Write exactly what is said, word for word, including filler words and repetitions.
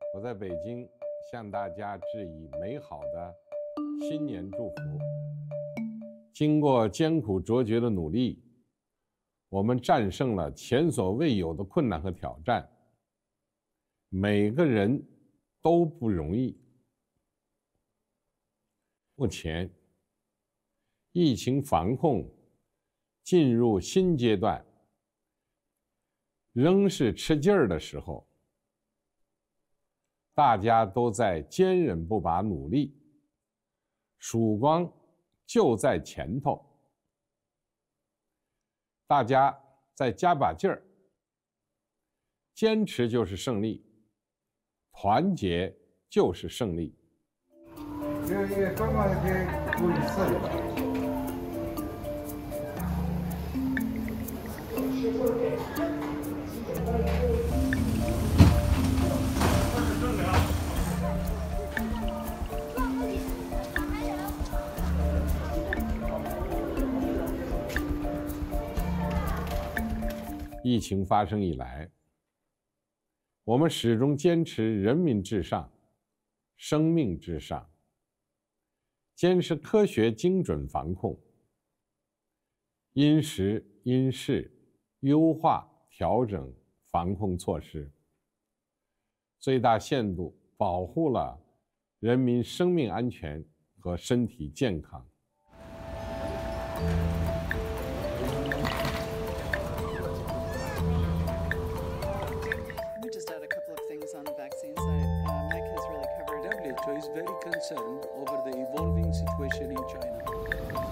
我在北京向大家致以美好的新年祝福。经过艰苦卓绝的努力，我们战胜了前所未有的困难和挑战。每个人都不容易。目前，疫情防控进入新阶段，仍是吃劲儿的时候。大家都在坚韧不拔努力，曙光就在前头。大家再加把劲儿，坚持就是胜利，团结就是胜利。 因为刚刚给过一次了。 疫情发生以来，我们始终坚持人民至上、生命至上，坚持科学精准防控，因时因势优化调整防控措施，最大限度保护了人民生命安全和身体健康。 W H O is very concerned over the evolving situation in China.